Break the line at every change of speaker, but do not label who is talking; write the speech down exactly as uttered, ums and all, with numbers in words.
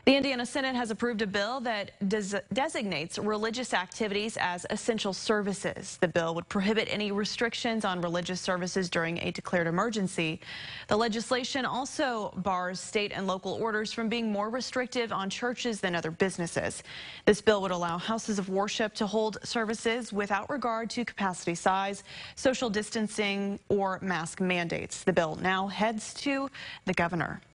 The Indiana Senate has approved a bill that des designates religious activities as essential services. The bill would prohibit any restrictions on religious services during a declared emergency. The legislation also bars state and local orders from being more restrictive on churches than other businesses. This bill would allow houses of worship to hold services without regard to capacity size, social distancing, or mask mandates. The bill now heads to the governor.